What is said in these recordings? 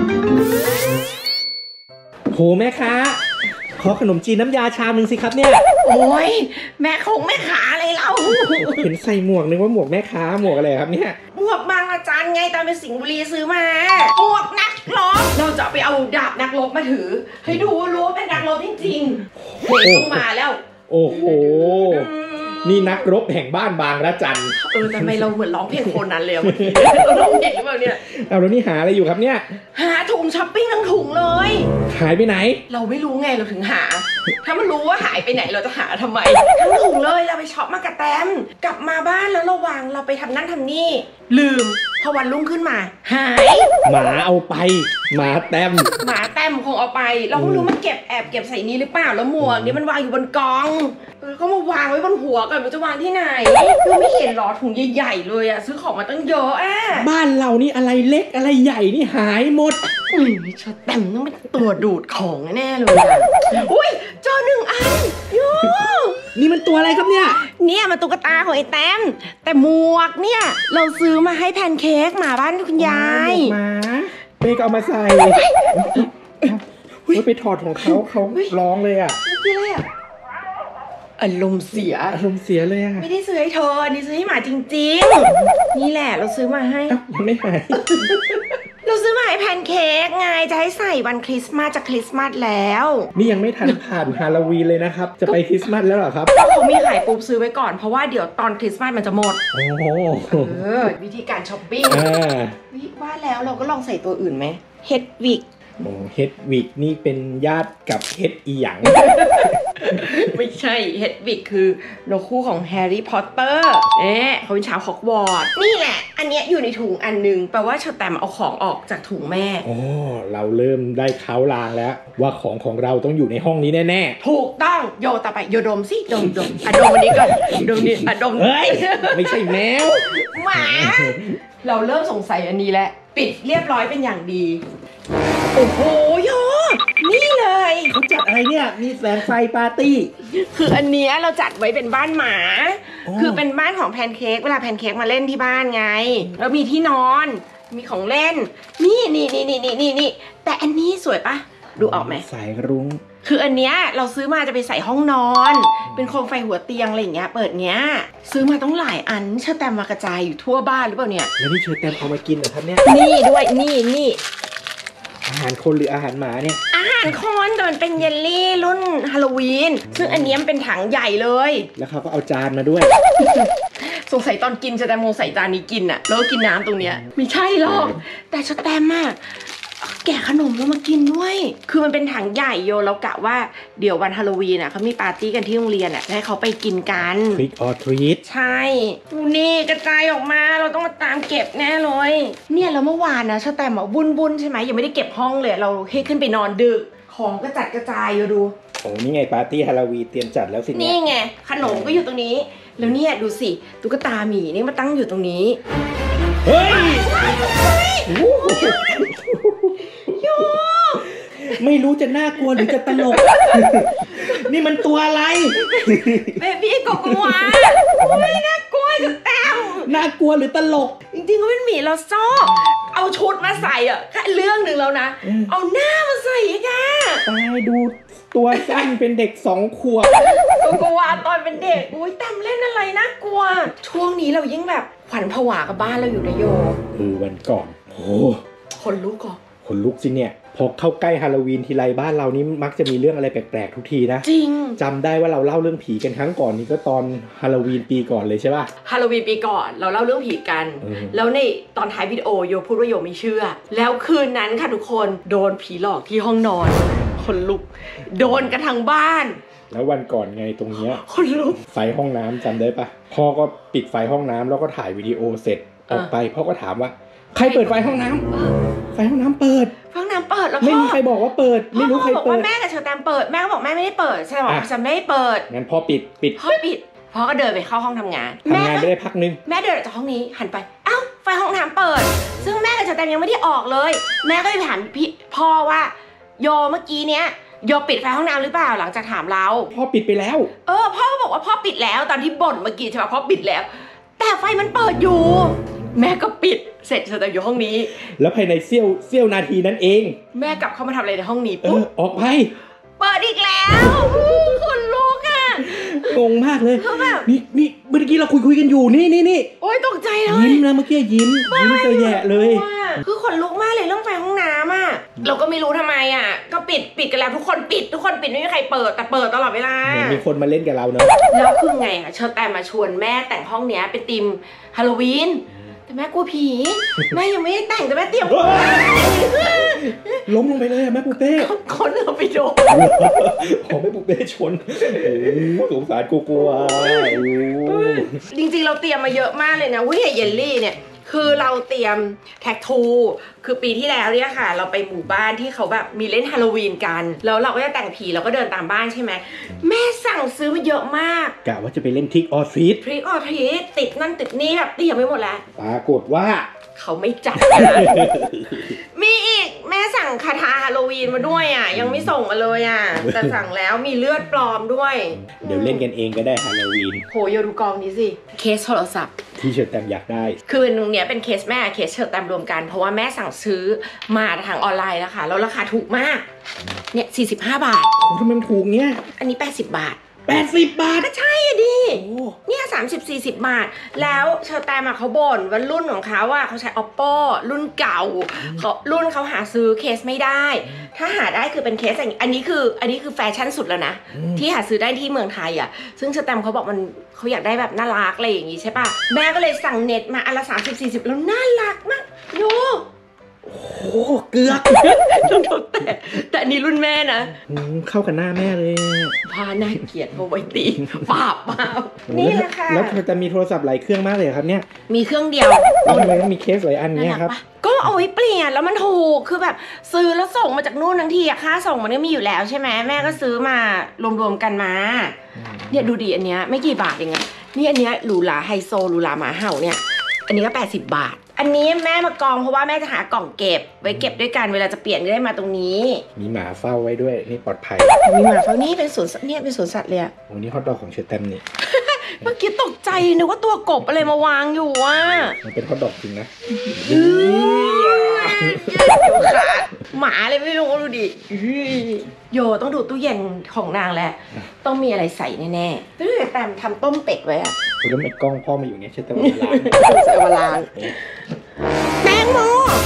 โหแม่ค้าขอขนมจีนน้ำยาชามหนึ่งสิครับเนี่ยโอ้ยแม่คงแม่ขาอะไรเราเห็นใส่หมวกนึกว่าหมวกแม่ค้าหมวกอะไรครับเนี่ยหมวกบางอาจารย์ไงตอนไปสิงห์บุรีซื้อมาหมวกนักรบเราจะไปเอาดาบนักรบมาถือให้ดูรู้ว่าเป็นนักรบจริงๆเด็กต้องมาแล้วโอ้โหนี่นักรบแห่งบ้านบางระจันทำไมเราเหมือนร้องเพลงโคนันเลยเราร้องเด็กหรือเปล่าเนี่ยเอาแล้วนี่หาอะไรอยู่ครับเนี่ยหาถุงช้อปปิ้งทั้งถุงเลยหายไปไหนเราไม่รู้ไงเราถึงหาถ้ามันรู้ว่าหายไปไหนเราจะหาทำไมทั้งถุงเลยเราไปช็อปมากระแตมกลับมาบ้านแล้วระวังเราไปทำนั่นทำนี่ลืมพอวันรุ่งขึ้นมาหายหมาเอาไปหมาแต้มคงเอาไปเราไม่รู้มันแอบเก็บใส่นี้หรือเปล่าแล้วหมวกนี่มันวางอยู่บนกองเขามาวางไว้บนหัวกันมันจะวางที่ไหนเราไม่เห็นหรอถุงใหญ่ๆเลยอะซื้อของมาตั้งเยอะอะบ้านเรานี่อะไรเล็กอะไรใหญ่นี่หายหมดชอแต่งต้องเป็นตัวดูดของแน่เลยอุ้ยเจอ1 อันโย่นี่มันตัวอะไรครับเนี่ยมันตุ๊กตาของไอ้แต้มแต่หมวกเนี่ยเราซื้อมาให้แพนเค้กหมาบ้านคุณยายหมาเมย์ก็เอามาใส่ไปถอดของเขาร้องเลยอะเมื่อกี้เลยอะอารมณ์เสียเลยอะไม่ได้ซื้อให้เธอนี่ซื้อให้หมาจริงๆนี่แหละเราซื้อมาให้ยังไม่หายเราซื้อมาให้แพนเค้กไงจะให้ใส่วันคริสต์มาสจะคริสต์มาสแล้วนี่ยังไม่ทันผ่านฮาโลวีนเลยนะครับจะไปคริสต์มาสแล้วเหรอครับเขามีขายปุ๊บซื้อไว้ก่อนเพราะว่าเดี๋ยวตอนคริสต์มาสมันจะหมดโอ้โหวิธีการช้อปปิ้งว่าแล้วเราก็ลองใส่ตัวอื่นไหมเฮดวิกเฮดวิกนี่เป็นญาติกับเฮดอีหยังไม่ใช่เฮดวิกคือนกคู่ของแฮร์รี่พอตเตอร์เขาเป็นชาวฮอกวอตส์นี่แหละอันเนี้ยอยู่ในถุงอันนึงแปลว่าชาแตมเอาของออกจากถุงแม่เราเริ่มได้เขาลางแล้วว่าของเราต้องอยู่ในห้องนี้แน่ๆถูกต้องโยต่อไปโยดมสิดมดมอันนี้ก่อนดมนี่ดมเฮ้ยไม่ใช่แมวหมาเราเริ่มสงสัยอันนี้แล้วปิดเรียบร้อยเป็นอย่างดีโอ้โหโยนี่เลยเขาจัดอะไรเนี่ยมีแสงไฟปาร์ตี้คืออันนี้เราจัดไว้เป็นบ้านหมาคือเป็นบ้านของแพนเค้กเวลาแพนเค้กมาเล่นที่บ้านไงแล้วมีที่นอนมีของเล่นนี่แต่อันนี้สวยปะดูออกไหมสายรุ้งคืออันเนี้ยเราซื้อมาจะไปใส่ห้องนอน เป็นโคมไฟหัวเตียงอะไรอย่างเงี้ยเปิดเนี้ยซื้อมาต้องหลายอันเชอร์แตมมากระจายอยู่ทั่วบ้านหรือเปล่าเนี่ยแล้วนี่เชอร์แตมเอามากินเหรอครับเนี่ยนี่ด้วยนี่อาหารคนหรืออาหารหมาเนี่ยอาหารคนแต่มันเป็นเยลลี่รุ่นฮาโลวีนซึ่งอันนี้มันเป็นถังใหญ่เลยแล้วเขาก็เอาจานมาด้วยสงสัยตอนกินเชอร์แตมโมใส่จานนี้กินอะแล้วก็กินน้ำตรงเนี้ยไม่ใช่หรอกแต่เชอร์แตมอะแกะขนมแล้วมากินด้วยคือมันเป็นถังใหญ่โยเรากะว่าเดี๋ยววันฮาโลวีนอ่ะเขามีปาร์ตี้กันที่โรงเรียนอ่ะให้เขาไปกินกัน Trick or treat ใช่นี่กระจายออกมาเราต้องมาตามเก็บแน่เลยเนี่ยแล้วเมื่อวานนะชาแตมบุญใช่ไหมยังไม่ได้เก็บห้องเลยเราให้ขึ้นไปนอนดึกของก็จัดกระจายอยู่ดูโอ้นี่ไงปาร์ตี้ฮาโลวีนเตรียมจัดแล้วสินี่ไงขนมก็อยู่ตรงนี้แล้วเนี่ยดูสิตุ๊กตาหมีนี่มาตั้งอยู่ตรงนี้เฮ้ยไม่รู้จะน่ากลัวหรือจะตลกนี่มันตัวอะไรเบบี้กบวาไม่น่ากลัวจะแต้มน่ากลัวหรือตลกจริงๆก็เป็นหมีเราชอบเอาชุดมาใส่อ่ะแค่เรื่องหนึ่งแล้วนะเอาหน้ามาใส่อ่ะตายดูตัวสั้นเป็นเด็ก2 ขวบกลัวตอนเป็นเด็กอุ้ยแต้มเล่นอะไรน่ากลัวช่วงนี้เรายิ่งแบบขวัญผวากับบ้านเราอยู่นะโยวันก่อนโอ้คนลุกก่อนคนลุกสิเนี่ยพอเข้าใกล้ฮาโลวีนทีไรบ้านเรานี่มักจะมีเรื่องอะไรแปลกๆทุกทีนะจริงจำได้ว่าเราเล่าเรื่องผีกันครั้งก่อนนี้ก็ตอนฮาโลวีนปีก่อนเลยใช่ป่ะฮาโลวีนปีก่อนเราเล่าเรื่องผีกันแล้วในตอนท้ายวิดีโอโยพูดว่าโยไม่เชื่อแล้วคืนนั้นค่ะทุกคนโดนผีหลอกที่ห้องนอนคนลุกโดนกันทั้งบ้านแล้ววันก่อนไงตรงเนี้ยคนลุกไฟห้องน้ำจำได้ปะพ่อก็ปิดไฟห้องน้ำแล้วก็ถ่ายวิดีโอเสร็จออกไปพ่อก็ถามว่าใครเปิดไฟห้องน้ำไฟห้องน้ำเปิดห้องน้ำเปิดแล้วไม่มีใครบอกว่าเปิดไม่รู้ใครเปิดบอกว่าแม่กับเชอร์แตมเปิดแม่ก็บอกแม่ไม่ได้เปิดใช่ไหมฉันไม่ได้เปิดงั้นพ่อปิดพ่อปิดพ่อก็เดินไปเข้าห้องทำงานไม่ได้พักนึงแม่เดินออกจากห้องนี้หันไปเอ้าไฟห้องน้ำเปิดซึ่งแม่กับเชอร์แตมยังไม่ได้ออกเลยแม่ก็ไปถามพ่อว่าโยเมื่อกี้เนี้ยโยปิดไฟห้องน้ำหรือเปล่าหลังจากถามเราพ่อปิดไปแล้วพ่อบอกว่าพ่อปิดแล้วตอนที่บ่นเมื่อกี้ใช่ไหมพ่อปิดแล้วแต่ไฟมันเปิดอยู่แม่ก็ปิดเสร็จแต่อยู่ห้องนี้แล้วภายในเสี้ยวนาทีนั้นเองแม่กลับเข้ามาทำอะไรในห้องนี้ปุ๊บออกไปเปิดอีกแล้วคนลุกอ่ะงงมากเลยนี่เมื่อกี้เราคุยกันอยู่นี่โอ๊ยตกใจเลยยิ้มนะเมื่อกี้ยิ้มเสียแย่เลยคือขนลุกมากเลยเรื่องไฟห้องน้ำอ่ะเราก็ไม่รู้ทำไมอ่ะก็ปิดกันแล้วทุกคนปิดไม่มีใครเปิดแต่เปิดตลอดเวลาเหมือนมีคนมาเล่นกับเราเนอะแล้วคือไงอ่ะเชิญแต่มาชวนแม่แต่งห้องเนี้ยเป็นธีมฮาโลวีนแต่แม่กลัวผีแม่ยังไม่ได้แต่งแต่แม่เตรียมล้มลงไปเลยแม่ปูเป้คนเราไปโดนของแม่ปูเป้ชนสงสารกลัวจริงๆเราเตรียมมาเยอะมากเลยนะเยลลี่เนี่ยคือเราเตรียมแท็กทูคือปีที่แล้วเนี่ยค่ะเราไปหมู่บ้านที่เขาแบบมีเล่นฮาโลวีนกันแล้วเราก็จะแต่งผีเราก็เดินตามบ้านใช่ไหมแม่สั่งซื้อมาเยอะมากกะว่าจะไปเล่นทริกออทรีตติดนั่นติดนี่แบบเตรียมไปหมดแล้วปรากฏว่าเขาไม่จัดมีอีกแม่สั่งคาถาฮาโลวีนมาด้วยอ่ะยังไม่ส่งมาเลยอ่ะแต่สั่งแล้วมีเลือดปลอมด้วยเดี๋ยวเล่นกันเองก็ได้ฮาโลวีนโหโยดูกองนี้สิเคสโทรศัพท์ที่เชิญแตมอยากได้คือตรงเนี้ยเป็นเคสแม่เคสเชิญแตมรวมกันเพราะว่าแม่สั่งซื้อมาทางออนไลน์แล้วค่ะแล้วราคาถูกมากเนี่ย45 บาทโอ้ทำไมมันถูกเนี่ยอันนี้80 บาท 80 บาทก็ใช่อะดิเนี่ย30-40 บาทแล้วเชอร์แตมเขาบ่นว่ารุ่นของเขาอะเขาใช้ oppo รุ่นเก่ารุ่นเขาหาซื้อเคสไม่ได้ถ้าหาได้คือเป็นเคสอย่างอันนี้คือแฟชั่นสุดแล้วนะที่หาซื้อได้ที่เมืองไทยอะซึ่งเชอร์แตมเขาบอกเขาอยากได้แบบน่ารักอะไรอย่างงี้ใช่ป่ะแม่ก็เลยสั่งเน็ตมาอันละ30-40แล้วน่ารักมากโยโอ้เกือบต้องแต่อันนี้รุ่นแม่นะเข้ากับหน้าแม่เลยพาน่าเกลียดเอาไว้ตีปาบนี่แหละค่ะแล้วจะมีโทรศัพท์หลายเครื่องมากเลยครับเนี่ยมีเครื่องเดียวทำไมต้องมีเคสหลายอันเนี่ยครับก็เอาไว้เปลี่ยนแล้วมันถูกคือแบบซื้อแล้วส่งมาจากนู่นทั้งทีอะค่าส่งมันก็มีอยู่แล้วใช่ไหมแม่ก็ซื้อมารวมๆกันมาเนี่ยดูดิอันเนี้ยไม่กี่บาทเองอะนี่อันเนี้ยหรูหราไฮโซหรูหราหมาเห่าเนี่ยอันนี้ก็80 บาทอันนี้แม่มากองเพราะว่าแม่จะหากล่องเก็บไว้เก็บด้วยกันเวลาจะเปลี่ยนก็ได้มาตรงนี้มีหมาเฝ้าไว้ด้วยนี่ปลอดภัยมีหมาเฝ้านี่เป็นสวนเนี่ยเป็นสวนสัตว์เลยอะโอ้นี่ฮอตดอกของเชอร์แตมนี่เมื่อกี้ตกใจนึกว่าตัวกบอะไรมาวางอยู่อ่ะมันเป็นฮอตดอกจริงนะหมาเลยไม่รู้ดูดิโยต้องดูตู้เย็นของนางแหละต้องมีอะไรใส่แน่ๆตู้เย็นแตมทำต้มเป็ดไว้อะแล้วไม่กล้องพ่อมาอยู่เนี่ยเชอร์แตมใส่เวลาแตงโม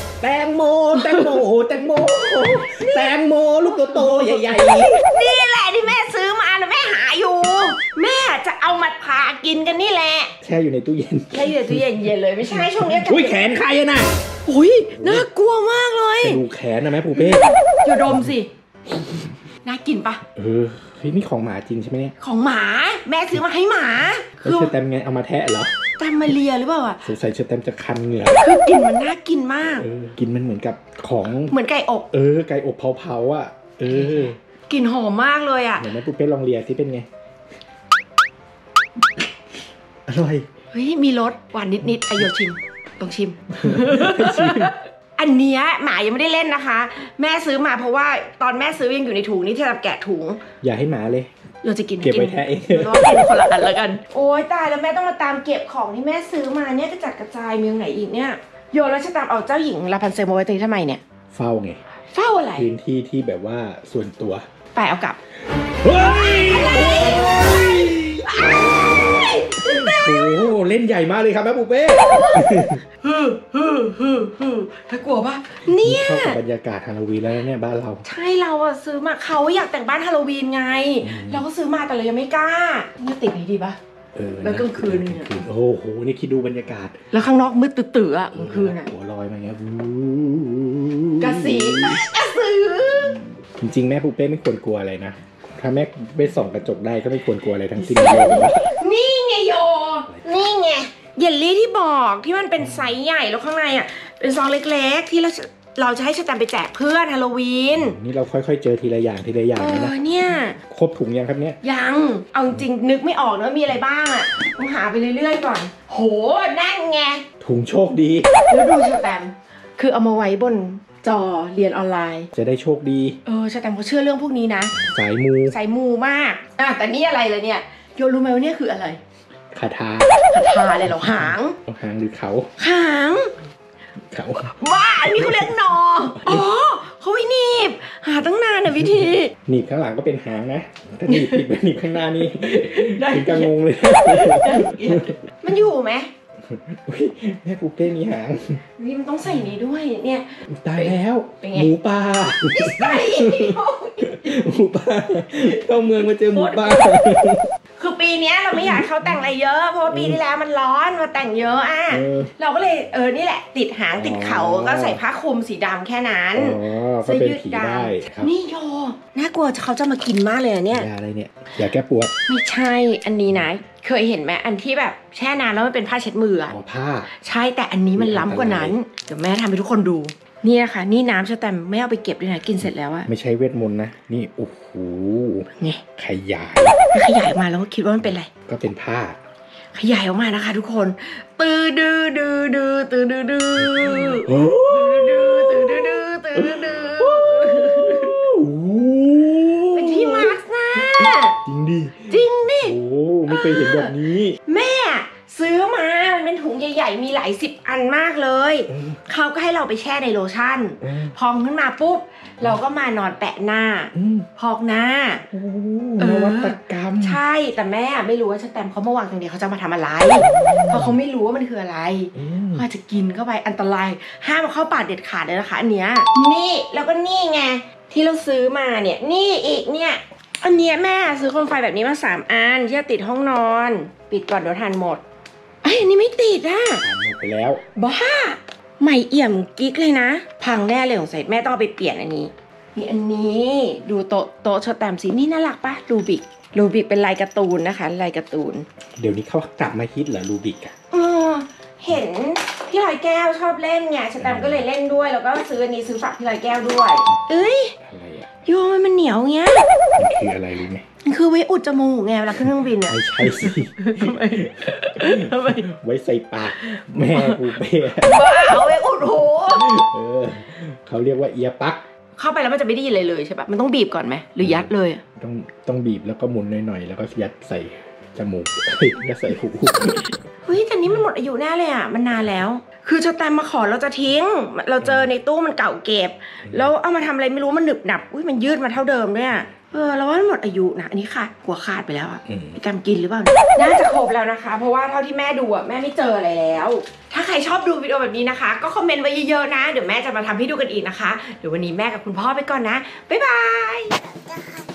ลูกโตๆใหญ่ๆนี่แหละที่แม่ซื้อมาแม่หาอยู่แม่จะเอามาพากินกันนี่แหละแช่อยู่ในตู้เย็นเย็นเลยไม่ใช่ช่วงนี้อุ้ยแขนใครอะน่ะอุ้ยน่ากลัวมากเลยดูแขนนะแม่ปูเป้อย่าดมสิน่ากินปะเฮ้ยนี่ของหมาจริงใช่ไหมเนี่ยของหมาแม่ซื้อมาให้หมาคือเชอร์แตมไงเอามาแทะเหรอแตมมาเลียหรือเปล่าอ่ะสงสัยเชอร์แตมจะคันเหงื่อคือกลิ่นมันน่ากินมากกินมันเหมือนกับของเหมือนไก่อบไก่อบเผาอ่ะกลิ่นหอมมากเลยอ่ะเดี๋ยวแม่ปุ๊บเป้ลองเลียสิเป็นไงอร่อยเฮ้ยมีรสหวานนิดๆไอโยชิมต้องชิมอันเนี้ยหมายังไม่ได้เล่นนะคะแม่ซื้อมาเพราะว่าตอนแม่ซื้อยังอยู่ในถุงนี่ที่เราแกะถุงอย่าให้หมาเลยเราจะกินเก็บไว้แท้เองเรากินคนละอันแล้วกันโอ๊ยตายแล้วแม่ต้องมาตามเก็บของที่แม่ซื้อมาเนี่ยกระจัดกระจายมีตรงไหนอีกเนี่ยโยแล้วจะตามเอาเจ้าหญิงลาพันเซลมาไว้ตรงนี้ทำไมเนี่ยเฝ้าไงเฝ้าอะไรพื้นที่ที่แบบว่าส่วนตัวไปเอากลับโอ้เล่นใหญ่มากเลยครับแม่ปูเป้ถ้ากลัวปะเนี่ยเข้ากับบรรยากาศฮาโลวีนแล้วเนี่ยบ้านเราใช่เราอะซื้อมาเขาอยากแต่งบ้านฮาโลวีนไงเราก็ซื้อมาแต่เรายังไม่กล้านี่ติดไหนดีปะแล้วกลางคืนเนี่ยโอ้โหนี่คิดดูบรรยากาศแล้วข้างนอกมืดตื่นๆอะกลางคืนอะหัวลอยมาเงี้ยกระสือจริงๆแม่ปูเป้ไม่ควรกลัวอะไรนะถ้าแม่ไปส่องกระจกได้ก็ไม่ควรกลัวอะไรทั้งสิ้นนี่ไงโยนี่ไงเยลลี่ที่บอกที่มันเป็นไซส์ใหญ่แล้วข้างในอ่ะเป็นซองเล็กๆที่เราจะให้เชอร์แตมไปแจกเพื่อนฮาโลวีนนี่เราค่อยๆเจอทีละอย่างนะเนี่ยครบถุงยังครับเนี่ยยังเอาจริงนึกไม่ออกนะมีอะไรบ้างอ่ะต้องหาไปเรื่อยๆก่อนโหนั่นไงถุงโชคดีแล้วดูเชอร์แตมคือเอามาไว้บนจอเรียนออนไลน์จะได้โชคดีเชอร์แตมเขาเชื่อเรื่องพวกนี้นะสายมูมากแต่นี่อะไรเลยเนี่ยโยรู้ไหมว่าเนี่ยคืออะไรคาถาคาถาเลยเหรอหางหางหรือเขาหางเขาว่าอันนี้เขาเรียกหนออ๋อเขาไว้หนีบหาตั้งนานน่ะวิธีหนีบข้างหลังก็เป็นหางนะถ้าหนีบผิดไปหนีบข้างหน้านี่ถึงกับงงเลยมันอยู่ไหมอุ๊ยแม่ปูเป้มีหางวิมันต้องใส่นี้ด้วยเนี่ยตายแล้วเป็นไงหมูป่าใส่หมูป่าเข้าเมืองมาเจอหมูป่าคือปีเนี้ยเราไม่อยากให้เขาแต่งอะไรเยอะเพราะว่าปีที่แล้วมันร้อนมาแต่งเยอะอ่ะเราก็เลยนี่แหละติดหางติดเขาก็ใส่ผ้าคลุมสีดำแค่นั้นอ๋อก็เป็นผีได้ครับนี่โยน่ากลัวเขาจะมากินมากเลยเนี่ยยาอะไรเนี่ยยาแก้ปวดไม่ใช่อันนี้นะเคยเห็นไหมอันที่แบบแช่นานแล้วมันเป็นผ้าเช็ดมืออ๋อผ้าใช่แต่อันนี้มันล้ำกว่านั้นเดี๋ยวแม่ทำให้ทุกคนดูนี่นะคะนี่น้ำสแตมไม่เอาไปเก็บด้วยนะกินเสร็จแล้วอะไม่ใช่เวทมนต์นะนี่โอ้โหไงขยายขยายออกมาแล้วก็คิดว่ามันเป็นอะไรก็เป็นผ้าขยายออกมานะคะทุกคนตือดือดือดือตือดือดือโอ้ตือดือดือตือดือดือเป็นที่มาร์คนะจริงดิจริงดิโอ้ไม่เคยเห็นแบบนี้แม่ซื้อมามันเป็นถุงใหญ่ๆมีหลายสิบอันมากเลยเขาก็ให้เราไปแช่ในโลชั่นพองขึ้นมาปุ๊บเราก็มานอนแปะหน้าพอกหน้าโอ้นวัตกรรมใช่แต่แม่ไม่รู้ว่าสแตมป์เขามาวางตรงนี้เขาจะมาทำอะไรเพราะเขาไม่รู้ว่ามันคืออะไรเขาอาจจะกินเข้าไปอันตรายห้ามเอาเข้าปากเด็ดขาดเลยนะคะอันเนี้ยนี่แล้วก็นี่ไงที่เราซื้อมาเนี่ยนี่อีกเนี่ยอันเนี้ยแม่ซื้อโคมไฟแบบนี้มา3 อันที่จะติดห้องนอนปิดก่อนเดี๋ยวทานหมดไอ้อันนี้ไม่ติดอ่ะหมดไปแล้วบ้าใหม่เอี่ยมกิ๊กเลยนะพังแน่เลยสงสัยแม่ต้องเอาไปเปลี่ยนอันนี้มีอันนี้ดูโต๊ะสแตมป์สีนี่น่ารักปะรูบิกเป็นลายการ์ตูนนะคะลายการ์ตูนเดี๋ยวนี้เขากลับมาฮิตเหรอรูบิกอะเห็นพี่ลอยแก้วชอบเล่นไงสแตมป์ก็เลยเล่นด้วยแล้วก็ซื้ออันนี้ซื้อฝากพี่ลอยแก้วด้วยเอ้ยอะไรอะโยมันเหนียวเงี้ยมันคืออะไรรู้ไหมมันคือไว้อุดจมูกไงเวลาขึ้นเครื่องบินอะไม่ใช่สิทำไมไว้ใส่ปากแม่ปูเป้บ้าเอาไว้อุดหูเขาเรียกว่าเอียปักเข้าไปแล้วมันจะไม่ได้ยินอะไรเลยใช่ปะมันต้องบีบก่อนไหมหรือยัดเลยอะต้องบีบแล้วก็หมุนหน่อยๆแล้วก็ยัดใส่จมูกยัดใส่หูเฮ้ยแต่นี้มันหมดอายุแน่เลยอ่ะมันนานแล้วคือสแตมป์มาขอเราจะทิ้งเราเจอในตู้มันเก่าเก็บแล้วเอามาทำอะไรไม่รู้มันหนึบหนับอุ้ยมันยืดมาเท่าเดิมด้วยอ่ะเราว่ามันหมดอายุนะอันนี้ขาดหัวขาดไปแล้วอ่ะมีการกินหรือเปล่าน่าจะครบแล้วนะคะเพราะว่าเท่าที่แม่ดูอ่ะแม่ไม่เจออะไรแล้ว ถ้าใครชอบดูวิดีโอแบบนี้นะคะก็คอมเมนต์ไว้เยอะๆนะเดี๋ยวแม่จะมาทำให้ดูกันอีกนะคะเดี๋ยววันนี้แม่กับคุณพ่อไปก่อนนะบ๊ายบาย